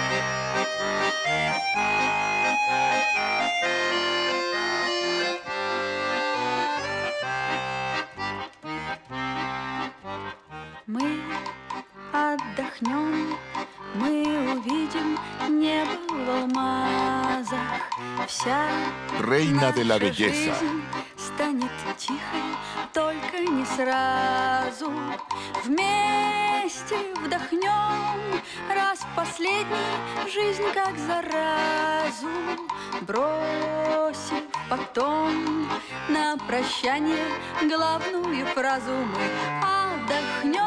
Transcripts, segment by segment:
Мы отдохнем, мы увидим небо в алмазах. Вся Reina de la наша belleza. жизнь станет тихой, только не сразу. Вместе вдохнем раз в последний жизнь как заразу, бросив потом на прощание главную фразу. Мы отдохнем.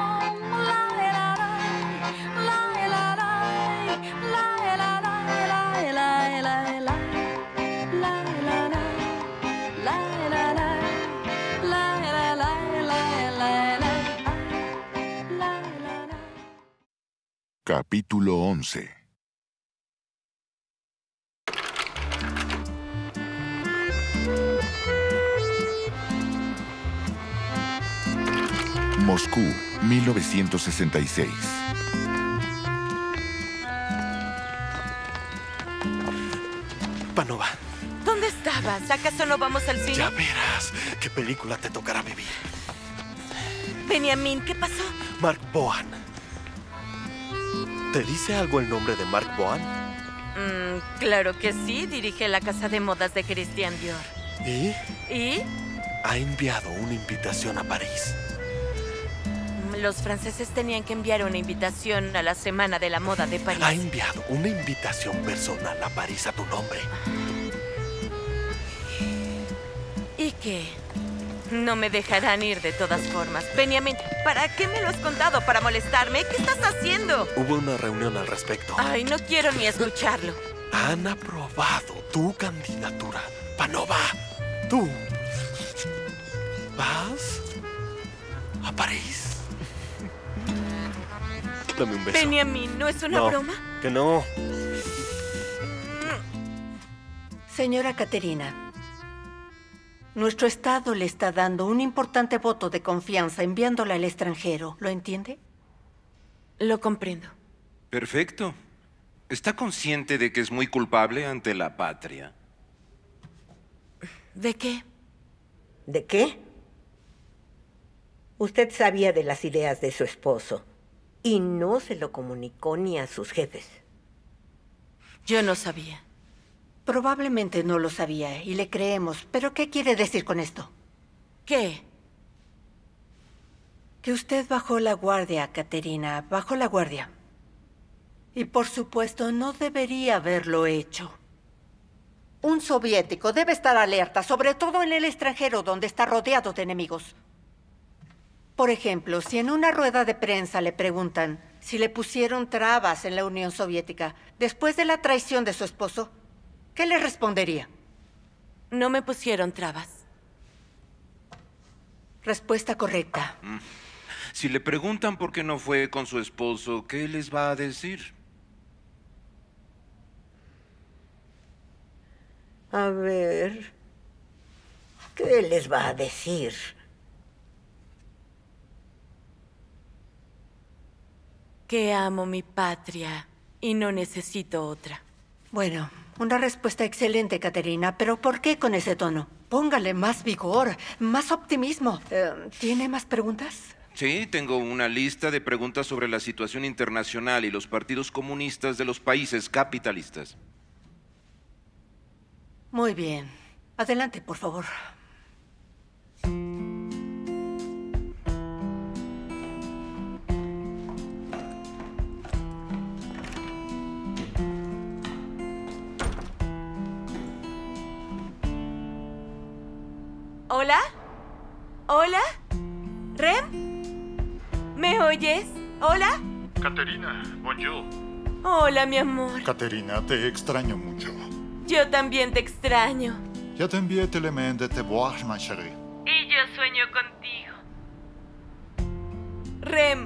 Capítulo 11. Moscú, 1966. Panova, ¿Dónde estabas? ¿Acaso no vamos al cine? ya verás qué película te tocará vivir. Benjamín, ¿qué pasó? Mark Bohan. ¿Te dice algo el nombre de Mark Bohan? Claro que sí. Dirige la casa de modas de Christian Dior. ¿Y? ¿Y? Ha enviado una invitación a París. Los franceses tenían que enviar una invitación a la Semana de la Moda de París. Ha enviado una invitación personal a París a tu nombre. ¿Y qué? No me dejarán ir de todas formas. Benjamín, ¿para qué me lo has contado? ¿Para molestarme? ¿Qué estás haciendo? Hubo una reunión al respecto. Ay, no quiero ni escucharlo. Han aprobado tu candidatura. Panova, tú vas a París. Dame un beso. Benjamín, ¿no es una No, broma? que no. Señora Caterina, nuestro Estado le está dando un importante voto de confianza enviándola al extranjero. ¿Lo entiende? Lo comprendo. Perfecto. ¿Está consciente de que es muy culpable ante la patria? ¿De qué? ¿De qué? Usted sabía de las ideas de su esposo y no se lo comunicó ni a sus jefes. Yo no sabía. Probablemente no lo sabía y le creemos. ¿Pero qué quiere decir con esto? ¿Qué? Que usted bajó la guardia, Caterina. Bajó la guardia. Y por supuesto no debería haberlo hecho. Un soviético debe estar alerta, sobre todo en el extranjero, donde está rodeado de enemigos. Por ejemplo, si en una rueda de prensa le preguntan si le pusieron trabas en la Unión Soviética después de la traición de su esposo, ¿qué le respondería? No me pusieron trabas. Respuesta correcta. Si le preguntan por qué no fue con su esposo, ¿qué les va a decir? A ver, ¿qué les va a decir? Que amo mi patria y no necesito otra. Bueno, una respuesta excelente, Caterina, pero ¿por qué con ese tono? Póngale más vigor, más optimismo. ¿Tiene más preguntas? Sí, tengo una lista de preguntas sobre la situación internacional y los partidos comunistas de los países capitalistas. Muy bien. Adelante, por favor. ¿Hola? ¿Hola? ¿Rem? ¿Me oyes? ¿Hola? Caterina, bonjour. Hola, mi amor. Caterina, te extraño mucho. Yo también te extraño. Ya te envié Telemen de te voir, ma chérie. Y yo sueño contigo. Rem,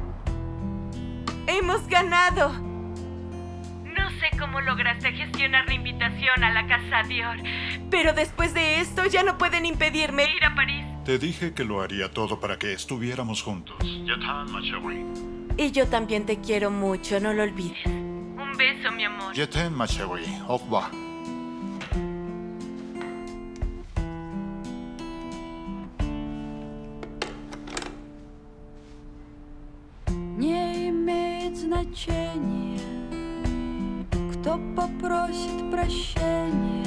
hemos ganado. No sé cómo lograste gestionar la invitación a la Casa Dior, pero después de esto ya no pueden impedirme ir a París. Te dije que lo haría todo para que estuviéramos juntos. Ya está, ma chérie. Y yo también te quiero mucho, no lo olvides. Un beso, mi amor. Je t'aime, ma chérie. Au revoir. Не имеет значения, кто попросит прощения.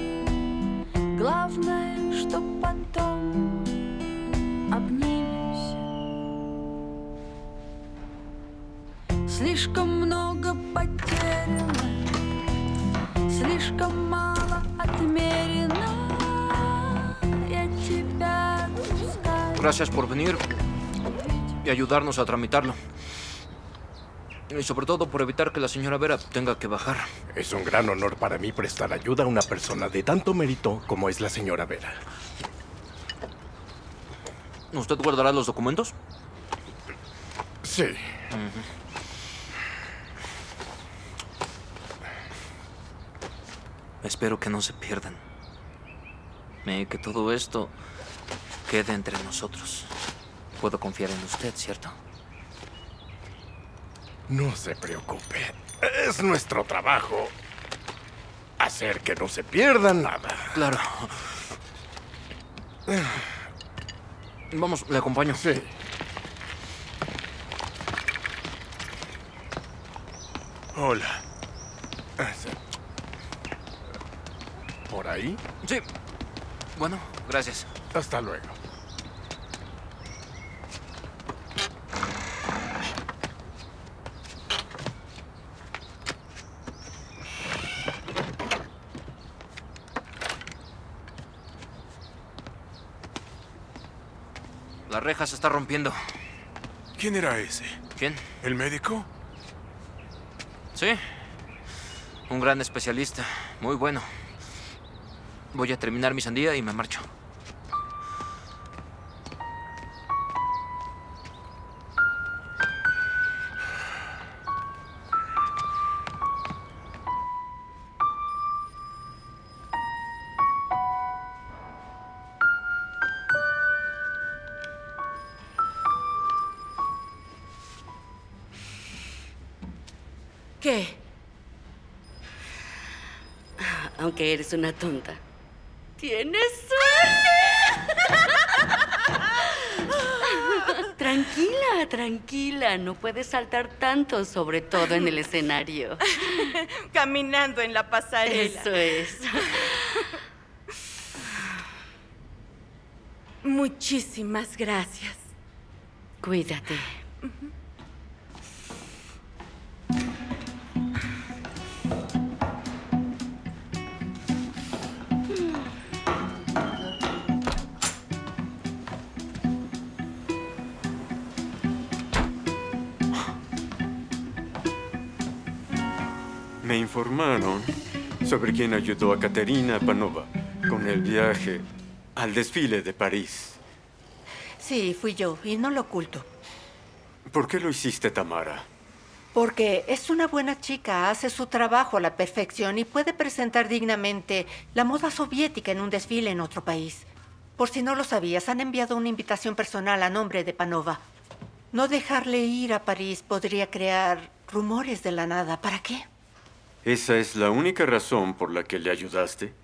Главное, что потом обнимемся. Слишком много потеряно, слишком мало отмерено. Я тебя отпускаю. Gracias por venir y ayudarnos a tramitarlo. Y sobre todo por evitar que la señora Vera tenga que bajar. Es un gran honor para mí prestar ayuda a una persona de tanto mérito como es la señora Vera. ¿Usted guardará los documentos? Sí. Espero que no se pierdan. Que todo esto quede entre nosotros. Puedo confiar en usted, ¿cierto? No se preocupe. Es nuestro trabajo hacer que no se pierda nada. Claro. Vamos, le acompaño. Sí. Hola. ¿Por ahí? Sí. Bueno, gracias. Hasta luego. La reja se está rompiendo. ¿Quién era ese? ¿Quién? ¿El médico? Sí. Un gran especialista. Muy bueno. Voy a terminar mi sandía y me marcho. ¿Qué? Aunque eres una tonta. ¡Tienes suerte! Tranquila, tranquila. No puedes saltar tanto, sobre todo en el escenario. Caminando en la pasarela. Eso es. Muchísimas gracias. Cuídate. Me informaron sobre quién ayudó a Katerina Panova con el viaje al desfile de París. Sí, fui yo, y no lo oculto. ¿Por qué lo hiciste, Tamara? Porque es una buena chica, hace su trabajo a la perfección y puede presentar dignamente la moda soviética en un desfile en otro país. Por si no lo sabías, han enviado una invitación personal a nombre de Panova. No dejarle ir a París podría crear rumores de la nada. ¿Para qué? ¿Esa es la única razón por la que le ayudaste?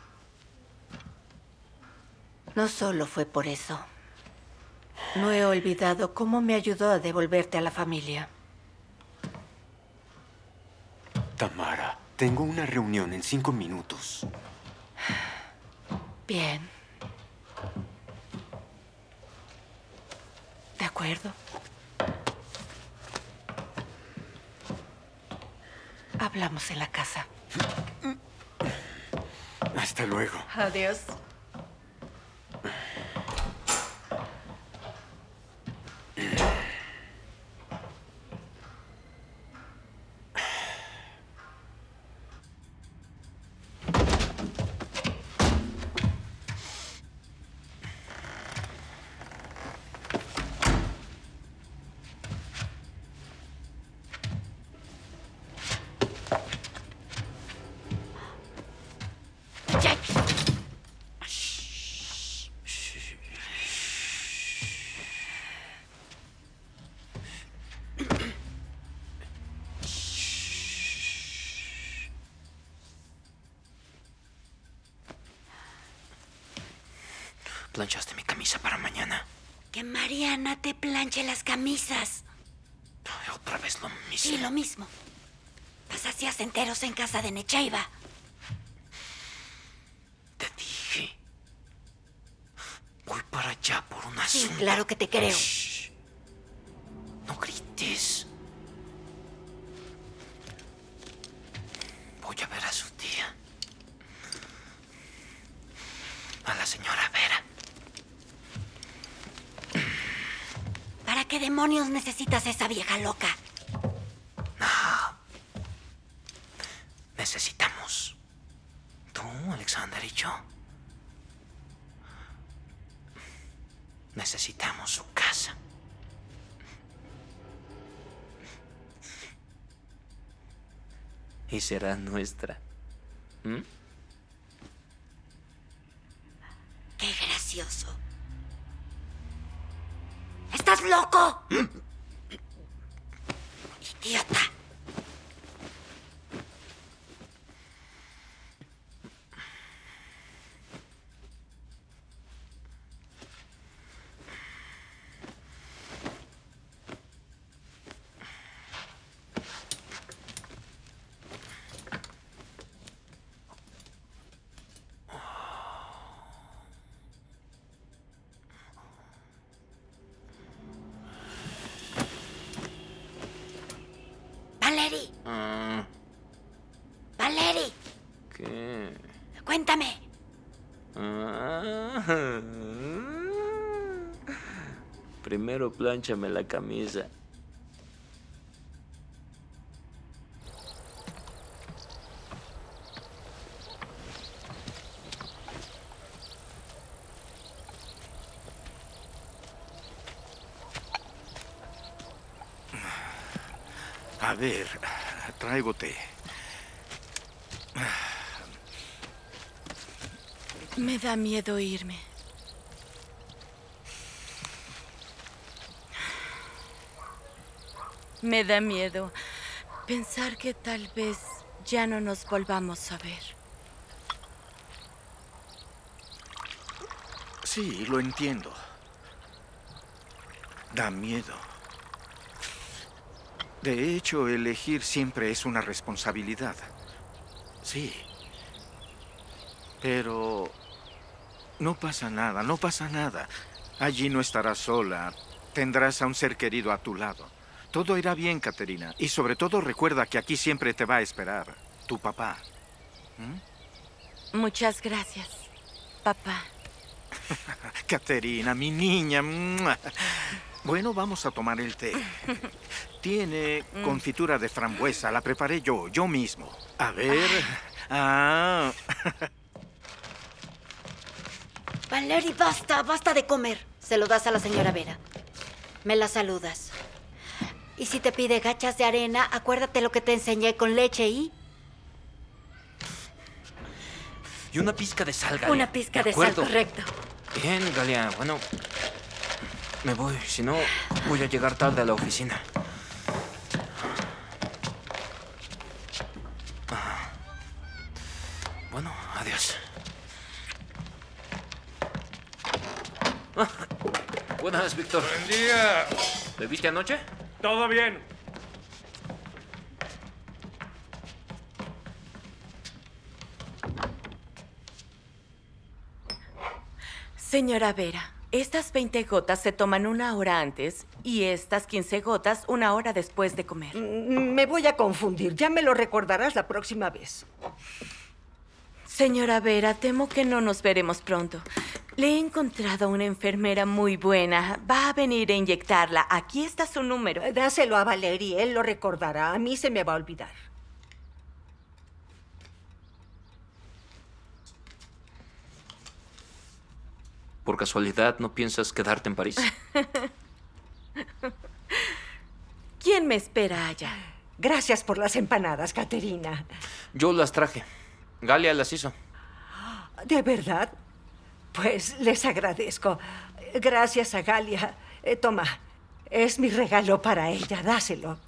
No solo fue por eso. No he olvidado cómo me ayudó a devolverte a la familia. Tamara, tengo una reunión en 5 minutos. Bien. De acuerdo. Hablamos en la casa. Hasta luego. Adiós. planchaste mi camisa para mañana? Que Mariana te planche las camisas. Otra vez lo mismo. Sí, lo mismo. Pasas días enteros en casa de Necheiva. Te dije. Voy para allá por un asunto. Sí, claro que te creo. Shh. No grites. Voy a ver a su tía. A la señora Vera. ¿Para qué demonios necesitas a esa vieja loca? No. Necesitamos. Tú, Alexander y yo. Necesitamos su casa. Y será nuestra. ¿Mm? ¡Qué gracioso! ¡Estás loco! ¡Idiota! Valerie. Valerie. ¿Qué? Cuéntame. Primero plánchame la camisa. A ver, traigo té. Me da miedo irme. Me da miedo pensar que tal vez ya no nos volvamos a ver. Sí, lo entiendo. Da miedo. De hecho, elegir siempre es una responsabilidad. Sí. Pero no pasa nada, no pasa nada. Allí no estarás sola. Tendrás a un ser querido a tu lado. Todo irá bien, Caterina. Y sobre todo recuerda que aquí siempre te va a esperar tu papá. Muchas gracias, papá. Caterina, mi niña. Bueno, vamos a tomar el té. Tiene confitura de frambuesa. La preparé yo mismo. A ver. Valerie, basta de comer. Se lo das a la señora Vera. Me la saludas. Y si te pide gachas de arena, acuérdate lo que te enseñé con leche y... Y una pizca de sal, Galia. Una pizca de sal, correcto. Bien, Galia. Bueno, me voy. Si no, voy a llegar tarde a la oficina. Bueno, adiós. Buenas, Víctor. Buen día. ¿Bebiste anoche? Todo bien. Señora Vera, estas 20 gotas se toman 1 hora antes y estas 15 gotas 1 hora después de comer. Me voy a confundir. Ya me lo recordarás la próxima vez. Señora Vera, temo que no nos veremos pronto. Le he encontrado a una enfermera muy buena. Va a venir a inyectarla. Aquí está su número. Dáselo a Valerie, él lo recordará. A mí se me va a olvidar. ¿Por casualidad no piensas quedarte en París? ¿Quién me espera allá? Gracias por las empanadas, Caterina. Yo las traje. Galia las hizo. ¿De verdad? Pues les agradezco. Gracias a Galia. Toma, es mi regalo para ella. Dáselo.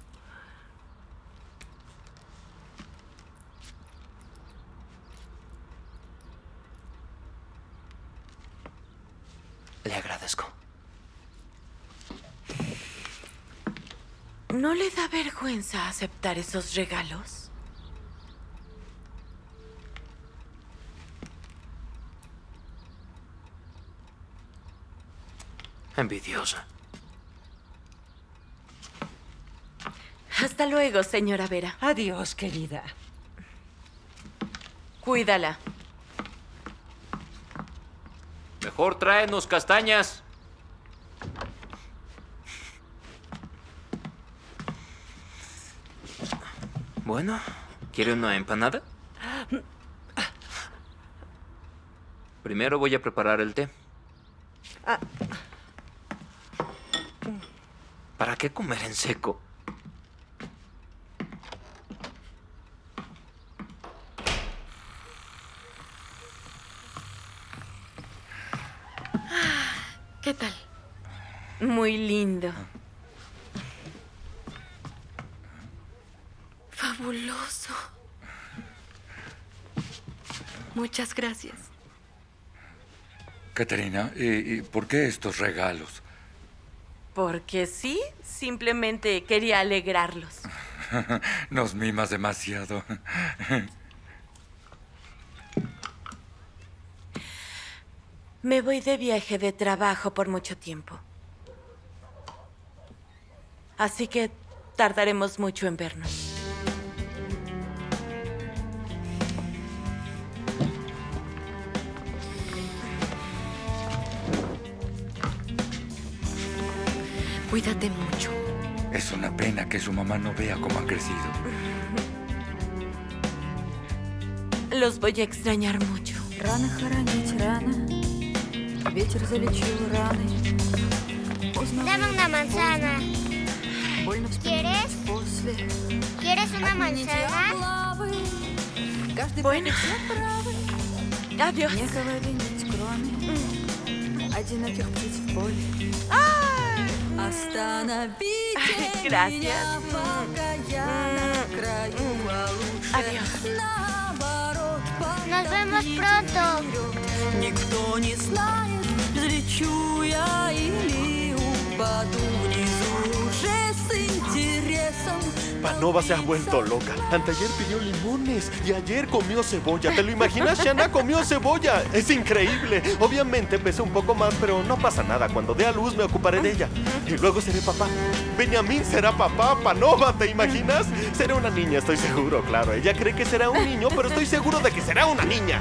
¿No le da vergüenza aceptar esos regalos? Envidiosa. Hasta luego, señora Vera. Adiós, querida. Cuídala. Mejor tráenos castañas. Bueno, ¿quiere una empanada? Primero voy a preparar el té. ¿Para qué comer en seco? ¿Qué tal? Muy lindo. Fabuloso. Muchas gracias. Caterina, ¿y por qué estos regalos? Porque sí, simplemente quería alegrarlos. Nos mimas demasiado. Me voy de viaje de trabajo por mucho tiempo. Así que tardaremos mucho en vernos. Cuídate mucho. Es una pena que su mamá no vea cómo han crecido. Los voy a extrañar mucho. Рано хоронить рано. Ветер залечил раны. Dame una manzana. ¿Quieres? ¿Quieres una manzana? Bueno. Adiós. Некого винить, кроме одиноких птиц в поле. Остановите Gracias. меня, пока я на краю, а лучше наоборот, Nos vemos pronto. никто не знает, взлечу я или упаду внизу уже с интересом. Panova se ha vuelto loca. Anteayer pidió limones y ayer comió cebolla. ¿Te lo imaginas? Shanna comió cebolla. Es increíble. Obviamente pesé un poco más, pero no pasa nada. Cuando dé a luz me ocuparé de ella. Y luego seré papá. Benjamín será papá. Panova, ¿te imaginas? Será una niña, estoy seguro, claro. Ella cree que será un niño, pero estoy seguro de que será una niña.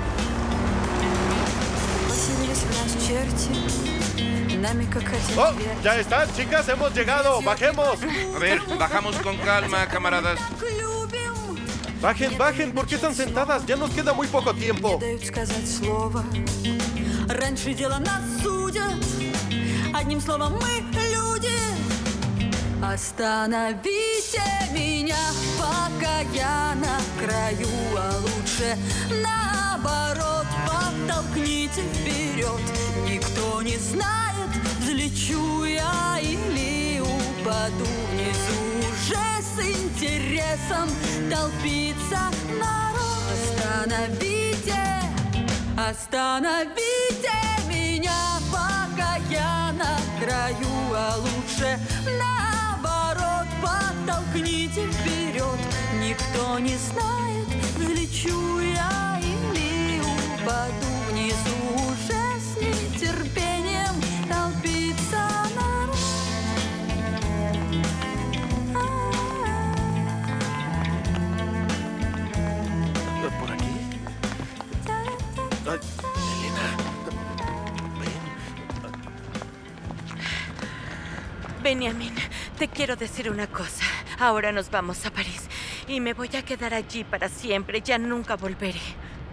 Поселились в нас черти, нами как хотим ¡Oh! вверх. Ya están, chicas, hemos llegado. Bajemos. A ver, bajamos con calma, camaradas. Bajen, bajen. ¿Por qué están sentadas? Ya nos queda muy poco tiempo. Дают сказать слово. Раньше дело нас судят. Одним словом, мы люди. Остановите меня, пока я на краю, а лучше наоборот, подтолкните вперед. Никто не знает, взлечу я или упаду внизу. Уже с интересом толпится народ. Остановите меня, пока я на краю, а лучше наоборот, подтолкните вперед. Никто не знает, взлечу я или упаду внизу. Уже с нетерпением толпится народ. ¿Por aquí? Ay, Elena. Benjamín, te quiero decir una cosa. Ahora nos vamos a París y me voy a quedar allí para siempre. Ya nunca volveré.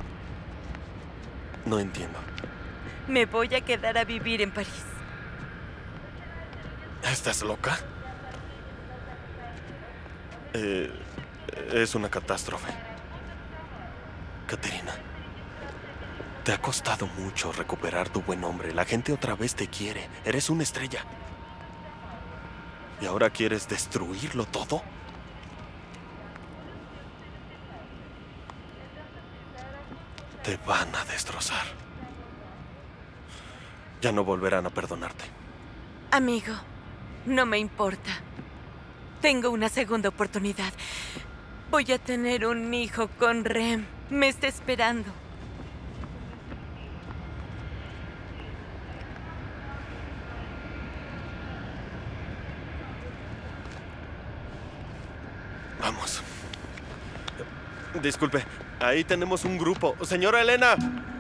No entiendo. Me voy a quedar a vivir en París. ¿Estás loca? Es una catástrofe. Caterina, te ha costado mucho recuperar tu buen nombre. La gente otra vez te quiere. Eres una estrella. ¿Y ahora quieres destruirlo todo? Te van a destrozar. Ya no volverán a perdonarte. Amigo, no me importa. Tengo una segunda oportunidad. Voy a tener un hijo con Rem. Me está esperando. Vamos. Disculpe, ahí tenemos un grupo. Señora Elena.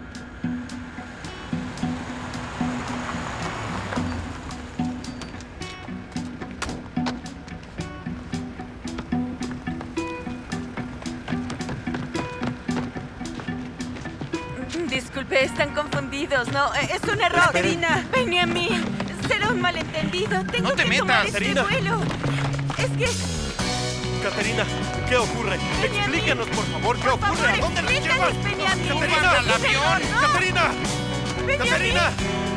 Disculpe, están confundidos, ¿no? Es un error. Caterina. Benjamín, será un malentendido. Tengo que tomar este vuelo. Es que... Caterina, ¿qué ocurre? Explícanos, por favor, ¿qué ocurre? ¿A dónde nos llevan? ¡Caterina! ¡Al avión! ¡Caterina! ¡Caterina!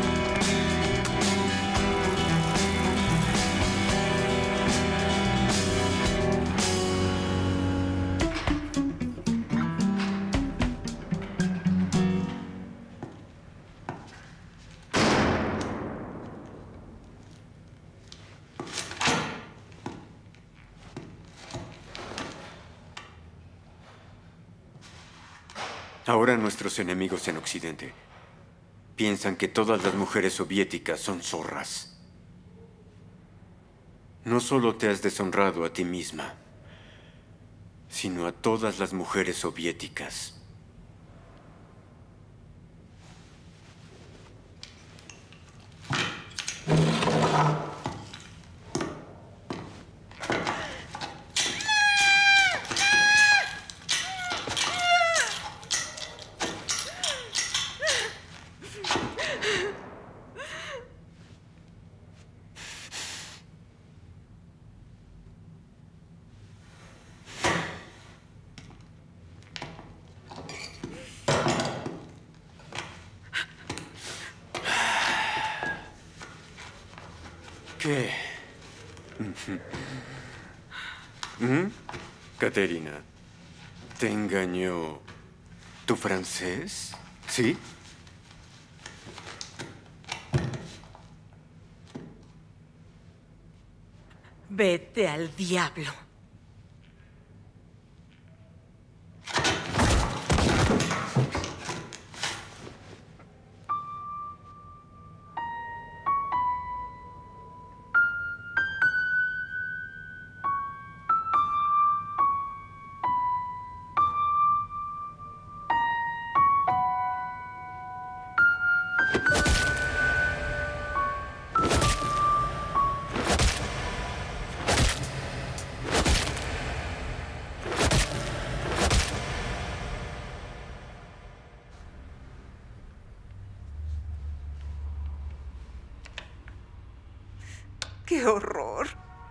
Ahora nuestros enemigos en Occidente piensan que todas las mujeres soviéticas son zorras. No solo te has deshonrado a ti misma, sino a todas las mujeres soviéticas. ¿Qué? Caterina, ¿te engañó tu francés? ¿Sí? Vete al diablo. ¡Qué horror!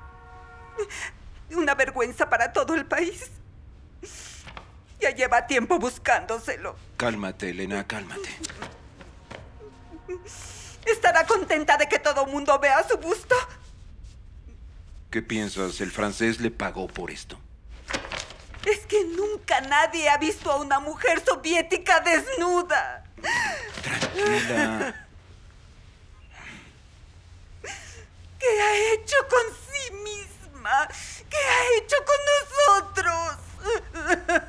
Una vergüenza para todo el país. Ya lleva tiempo buscándoselo. Cálmate, Elena, cálmate. ¿Estará contenta de que todo mundo vea su busto? ¿Qué piensas? ¿El francés le pagó por esto? Es que nunca nadie ha visto a una mujer soviética desnuda. Tranquila. ¿Qué ha hecho con sí misma? ¿Qué ha hecho con nosotros?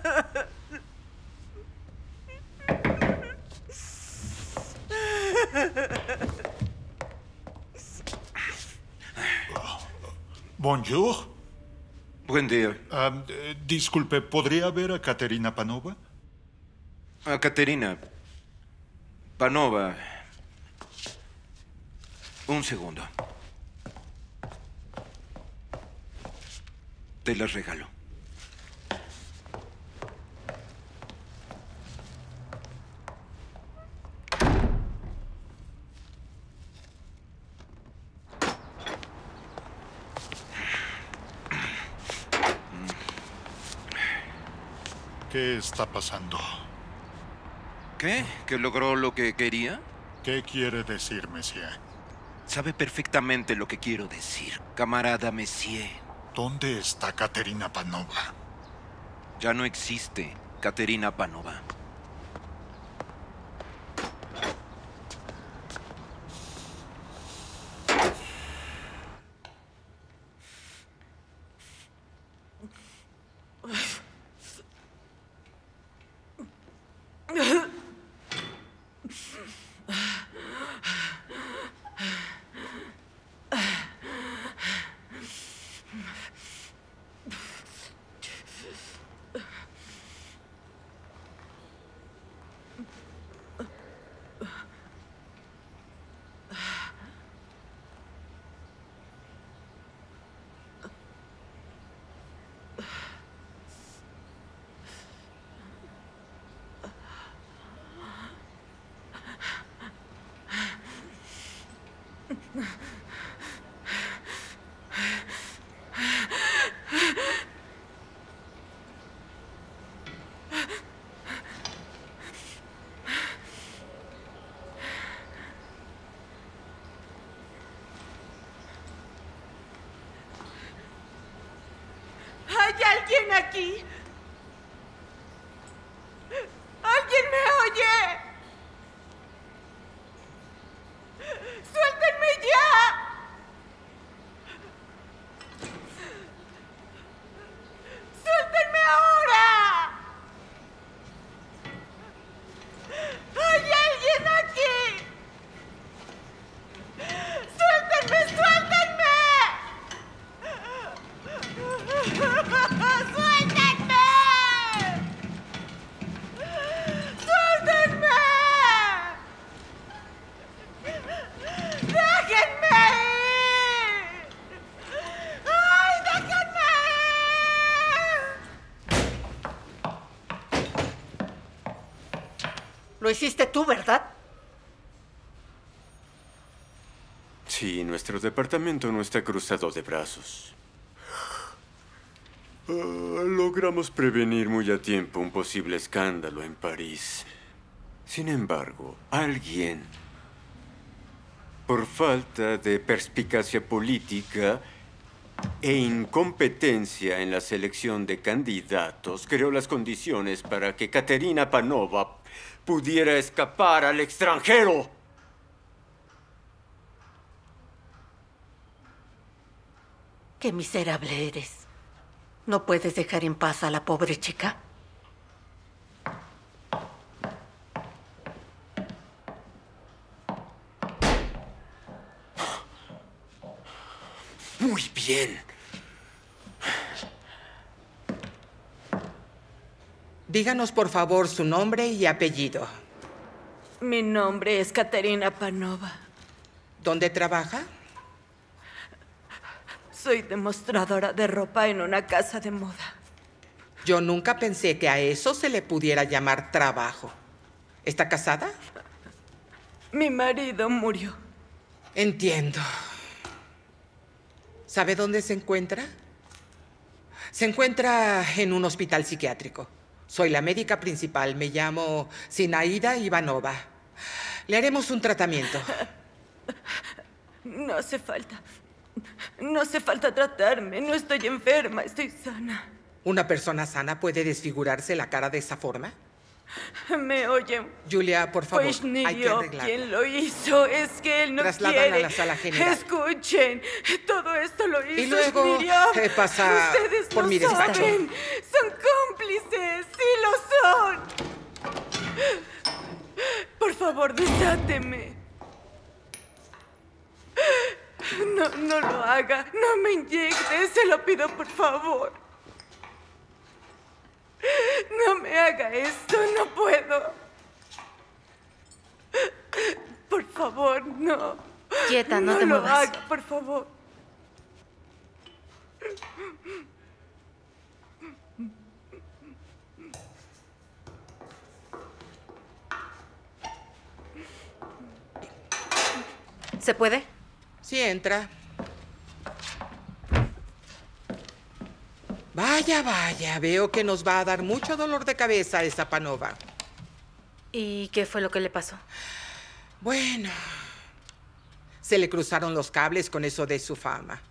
Bonjour. Buen día. Disculpe, ¿podría ver a Katerina Panova? A Katerina Panova. Un segundo. Te las regalo. ¿Qué está pasando? ¿Qué? ¿Que logró lo que quería? ¿Qué quiere decir, Messier? Sabe perfectamente lo que quiero decir, camarada Messier. ¿Dónde está Katerina Panova? Ya no existe Katerina Panova. ¿Hay alguien aquí? ¿Alguien me oye? ¡Suéltenme ya! ¡Suéltenme ahora! ¿Hay alguien aquí? ¡Suéltenme, suéltenme! ¡Suéltenme! ¡Suéltenme! ¡Déjenme ir! ¡Ay, déjenme ir! Lo hiciste tú, ¿verdad? Sí, nuestro departamento no está cruzado de brazos. Logramos prevenir muy a tiempo un posible escándalo en París. Sin embargo, alguien, por falta de perspicacia política e incompetencia en la selección de candidatos, creó las condiciones para que Katerina Panova pudiera escapar al extranjero. Qué miserable eres. ¿No puedes dejar en paz a la pobre chica? Muy bien. Díganos, por favor, su nombre y apellido. Mi nombre es Katerina Panova. ¿Dónde trabaja? Soy demostradora de ropa en una casa de moda. Yo nunca pensé que a eso se le pudiera llamar trabajo. ¿Está casada? Mi marido murió. Entiendo. ¿Sabe dónde se encuentra? Se encuentra en un hospital psiquiátrico. Soy la médica principal. Me llamo Zinaida Ivanova. Le haremos un tratamiento. No hace falta. No hace falta tratarme. No estoy enferma. Estoy sana. ¿Una persona sana puede desfigurarse la cara de esa forma? ¿Me oyen? Julia, por favor, Pues ni hay que yo arreglarlo. quien lo hizo. Es que él no Trasládala quiere. a la sala general. Escuchen. Todo esto lo hizo Y luego Shnirio. pasa Ustedes por no mi despacho. saben. Son cómplices. Sí lo son. Por favor, desáteme. No lo haga. No me inyecte. Se lo pido, por favor. No me haga esto. No puedo. Por favor, no. Quieta, no te lo muevas. haga, por favor. ¿Se puede? Sí, entra. Vaya, vaya. Veo que nos va a dar mucho dolor de cabeza esa Panova. ¿Y qué fue lo que le pasó? Bueno, se le cruzaron los cables con eso de su fama.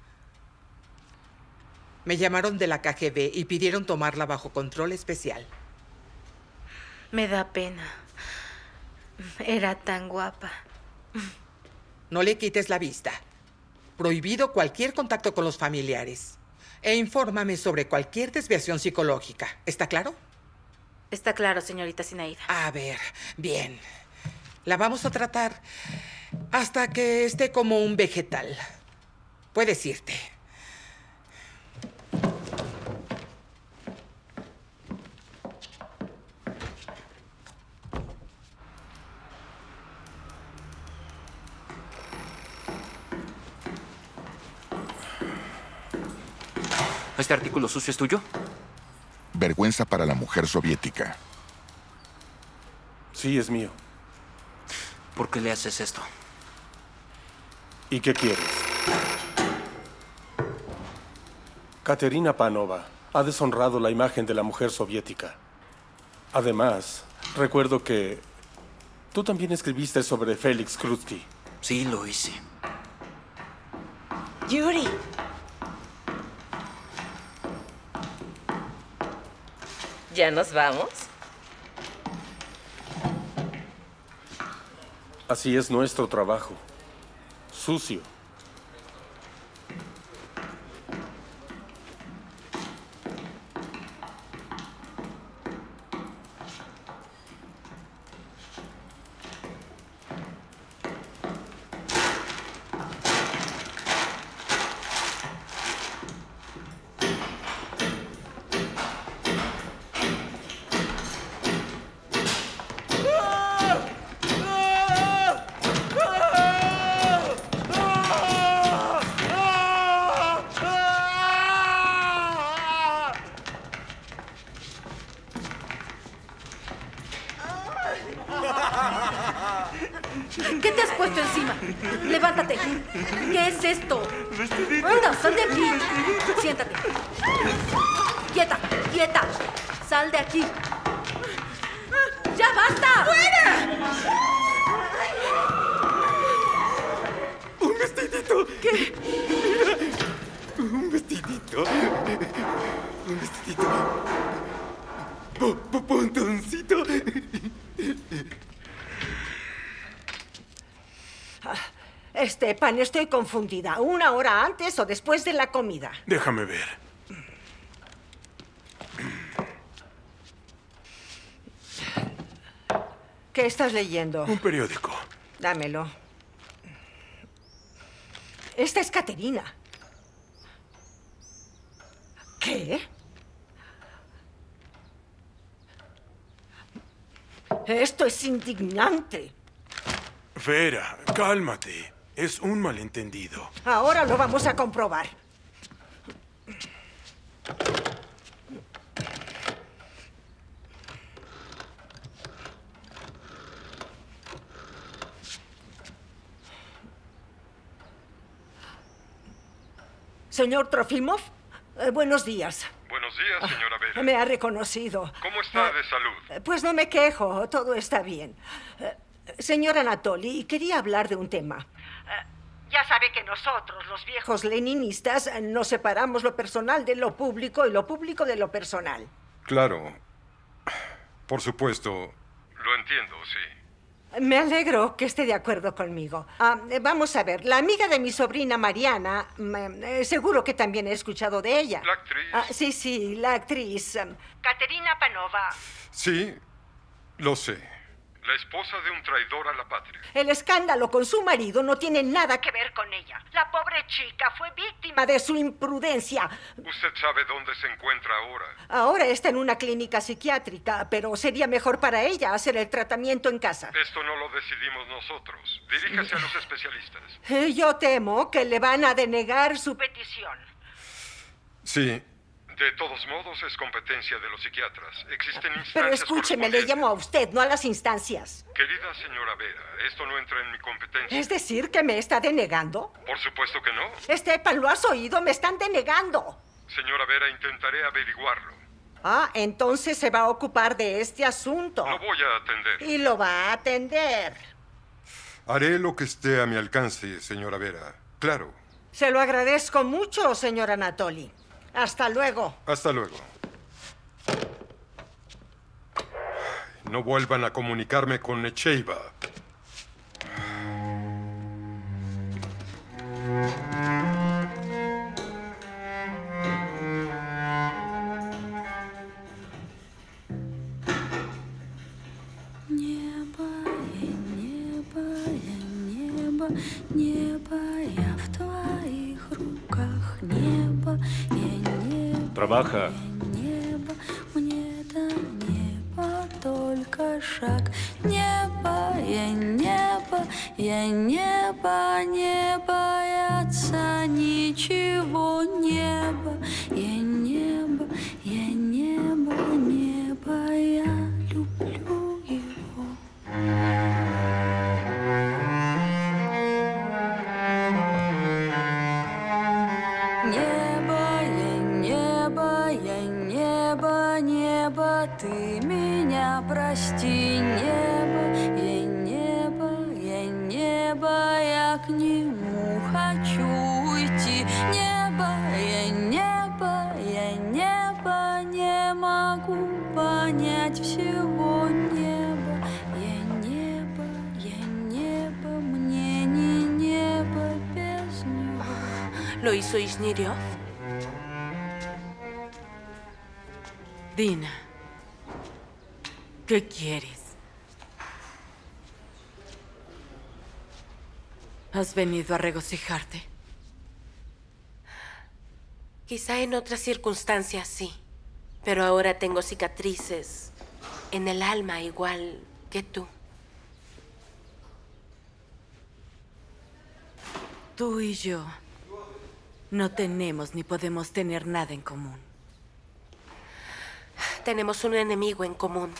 Me llamaron de la KGB y pidieron tomarla bajo control especial. Me da pena. Era tan guapa. No le quites la vista. Prohibido cualquier contacto con los familiares. E infórmame sobre cualquier desviación psicológica. ¿Está claro? Está claro, señorita Zinaida. A ver, bien. La vamos a tratar hasta que esté como un vegetal. Puedes irte. ¿Este artículo sucio es tuyo? Vergüenza para la mujer soviética. Sí, es mío. ¿Por qué le haces esto? ¿Y qué quieres? Katerina Panova ha deshonrado la imagen de la mujer soviética. Además, recuerdo que tú también escribiste sobre Félix Krutsky. Sí, lo hice. Yuri. ¿Ya nos vamos? Así es nuestro trabajo. Sucio. ¿Qué te has puesto encima? Levántate. ¿Qué es esto? Anda, sal de aquí. Siéntate. Quieta, quieta. Sal de aquí. ¡Ya basta! ¡Fuera! ¡Un vestidito! ¿Qué? Mira, un vestidito. Un vestidito. Pontoncito. Esteban, estoy confundida. ¿Una hora antes o después de la comida? Déjame ver. ¿Qué estás leyendo? Un periódico. Dámelo. Esta es Caterina. ¿Qué? Esto es indignante. Vera, cálmate. Es un malentendido. Ahora lo vamos a comprobar. Señor Trofimov, buenos días. Buenos días, señora Vera. Me ha reconocido. ¿Cómo está de salud? Pues no me quejo, todo está bien. Señor Anatoly, quería hablar de un tema. Ya sabe que nosotros, los viejos leninistas, nos separamos lo personal de lo público y lo público de lo personal. Claro. Por supuesto. Lo entiendo, sí. Me alegro que esté de acuerdo conmigo. Vamos a ver, la amiga de mi sobrina Mariana, seguro que también he escuchado de ella. ¿La actriz? Sí, la actriz. Caterina Panova. Sí, lo sé. La esposa de un traidor a la patria. El escándalo con su marido no tiene nada que ver con ella. La pobre chica fue víctima de su imprudencia. ¿Usted sabe dónde se encuentra ahora? Ahora está en una clínica psiquiátrica, pero sería mejor para ella hacer el tratamiento en casa. Esto no lo decidimos nosotros. Diríjase a los especialistas. Yo temo que le van a denegar su petición. Sí. De todos modos, es competencia de los psiquiatras. Existen instancias. Pero escúcheme, le llamo a usted, no a las instancias. Querida señora Vera, esto no entra en mi competencia. ¿Es decir que me está denegando? Por supuesto que no. Esteban, ¿lo has oído? Me están denegando. Señora Vera, intentaré averiguarlo. Entonces se va a ocupar de este asunto. Lo voy a atender. Y lo va a atender. Haré lo que esté a mi alcance, señora Vera. Claro. Se lo agradezco mucho, señor Anatoly. Hasta luego. Hasta luego. No vuelvan a comunicarme con Necheiva. Trabaja. Только шаг. Небо, я небо, не бояться ничего. Небо, я небо, небо, я люблю его. Небо, ты меня прости, небо, я к нему хочу уйти. Небо, я не могу понять всего неба. Я небо, мне не небо без него. ¿Lo hizo Ishniryov? Dina, ¿qué quieres? ¿Has venido a regocijarte? Quizá en otras circunstancias sí, pero ahora tengo cicatrices en el alma igual que tú. Tú y yo no tenemos ni podemos tener nada en común. Tenemos un enemigo en común.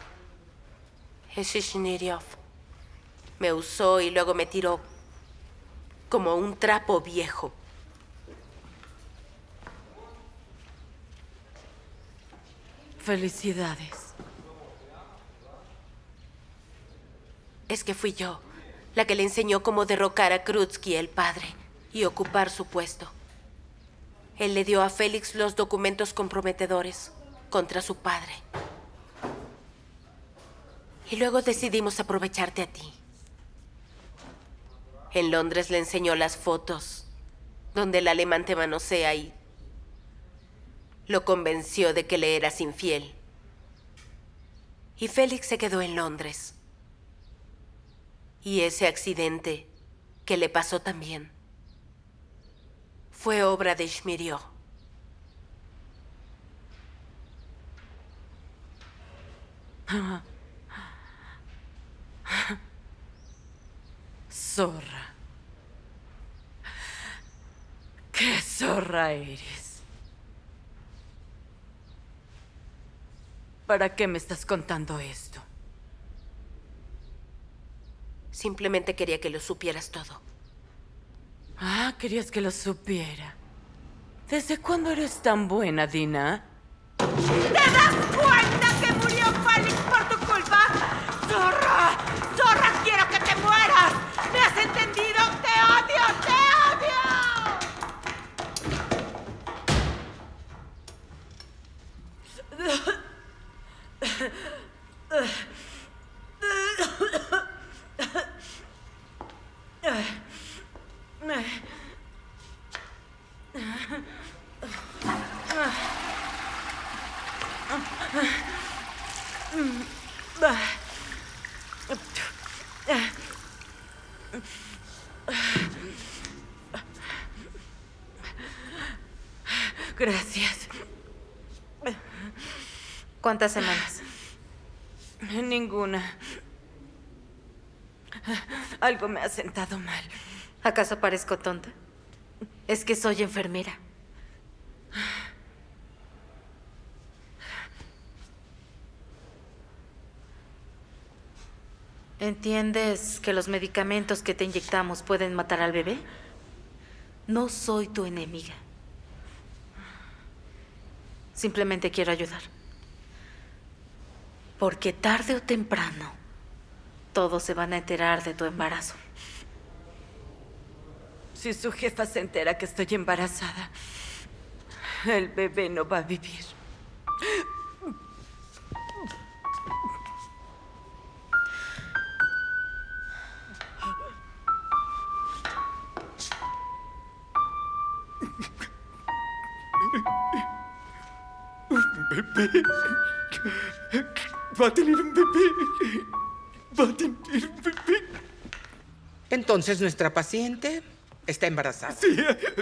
Es Ishniryov. Me usó y luego me tiró como un trapo viejo. Felicidades. Es que fui yo la que le enseñó cómo derrocar a Krutsky, el padre, y ocupar su puesto. Él le dio a Félix los documentos comprometedores contra su padre. Y luego decidimos aprovecharte a ti. En Londres le enseñó las fotos donde el alemán te manosea y lo convenció de que le eras infiel. Y Félix se quedó en Londres. Y ese accidente que le pasó también fue obra de Ishniryov. Zorra. ¡Qué zorra eres! ¿Para qué me estás contando esto? Simplemente quería que lo supieras todo. Ah, querías que lo supiera. ¿Desde cuándo eres tan buena, Dina? ¿Te das cuenta que murió Félix por tu culpa? ¡Zorra! ¡Zorra, quiero que te mueras! ¿Me has entendido? ¡Te odio! ¡Te Gracias. ¿Cuántas semanas? Ninguna. Algo me ha sentado mal. ¿Acaso parezco tonta? Es que soy enfermera. ¿Entiendes que los medicamentos que te inyectamos pueden matar al bebé? No soy tu enemiga. Simplemente quiero ayudar. Porque tarde o temprano, todos se van a enterar de tu embarazo. Si su jefa se entera que estoy embarazada, el bebé no va a vivir. Un bebé. Va a tener un bebé. Va a tener un bebé. Entonces nuestra paciente está embarazada. Sí.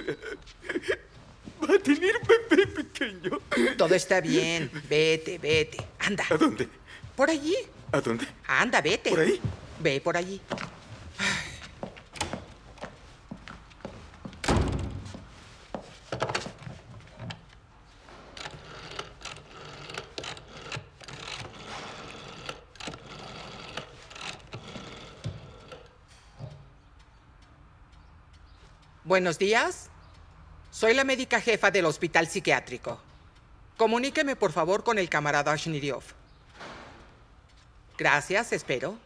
Va a tener un bebé pequeño. Todo está bien. Vete, vete. Anda. ¿A dónde? Por allí. ¿A dónde? Anda, vete. ¿Por ahí? Ve por allí. Buenos días. Soy la médica jefa del hospital psiquiátrico. Comuníqueme, por favor, con el camarada Ishniryov. Gracias, espero.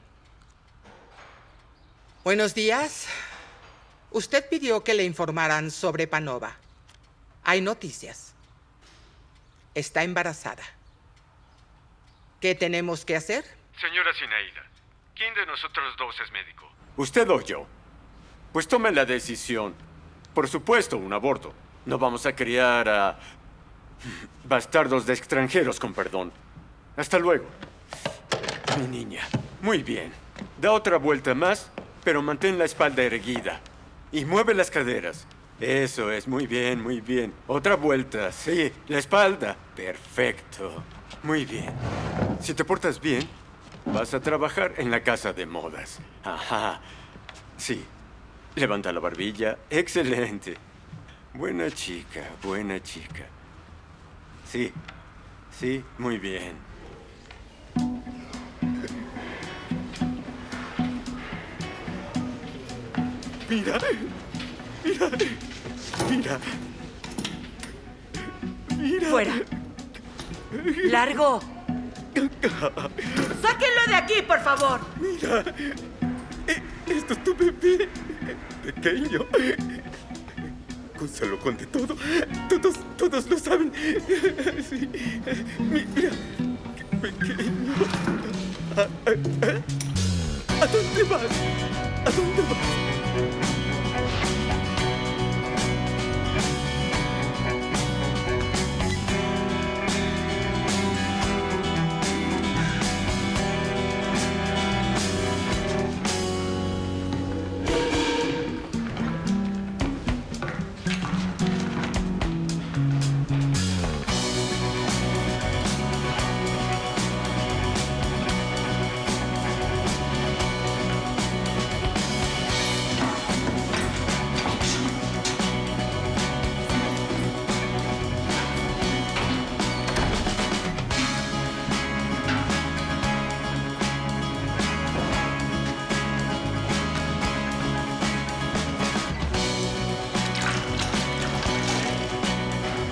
Buenos días. Usted pidió que le informaran sobre Panova. Hay noticias. Está embarazada. ¿Qué tenemos que hacer? Señora Sinaída, ¿quién de nosotros dos es médico? ¿Usted o yo? Pues tome la decisión. Por supuesto, un aborto. No vamos a criar a bastardos de extranjeros, con perdón. Hasta luego. Mi niña. Muy bien. Da otra vuelta más, pero mantén la espalda erguida. Y mueve las caderas. Eso es, muy bien, muy bien. Otra vuelta, sí, la espalda. Perfecto. Muy bien. Si te portas bien, vas a trabajar en la casa de modas. Ajá. Sí. Levanta la barbilla. Excelente. Buena chica, buena chica. Sí. Sí, muy bien. Mira. Mira. Mira. Mira. Fuera. Largo. Sáquenlo de aquí, por favor. Mira. Esto es tu bebé. Pequeño. Gonzalo conté todo. Todos lo saben. Sí. Mira. Qué pequeño. ¿A dónde vas? ¿A dónde vas?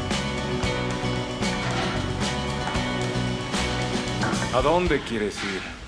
¿A dónde quieres ir?